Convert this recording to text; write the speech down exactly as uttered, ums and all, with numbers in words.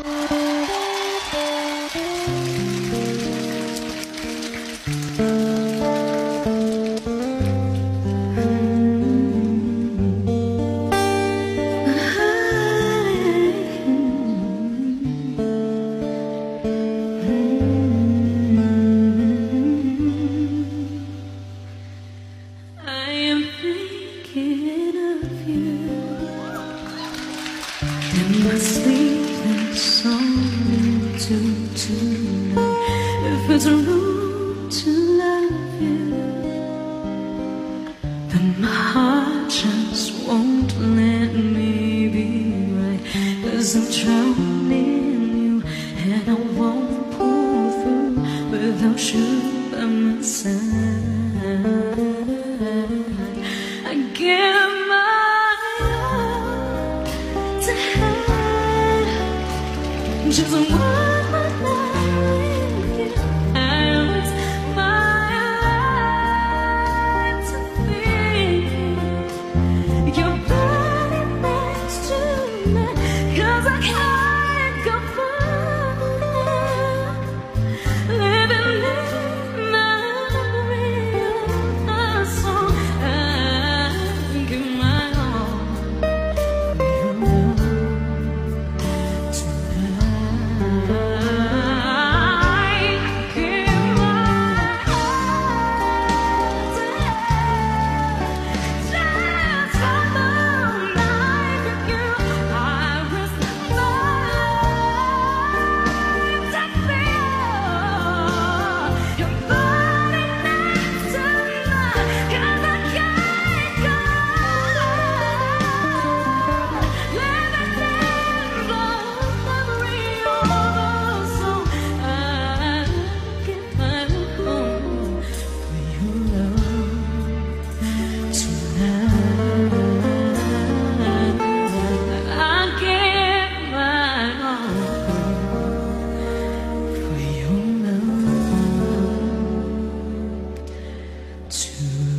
My sleeping song to tonight. If it's wrong to love you, then my heart just won't let me be right. 'Cause I'm drowning in you, and I won't pull through without you by my side. I give my all to have just one more night with you. I risk my life to think you're burning next to me. 'Cause I can't go further living in memory of a song. I give my all for your love tonight. To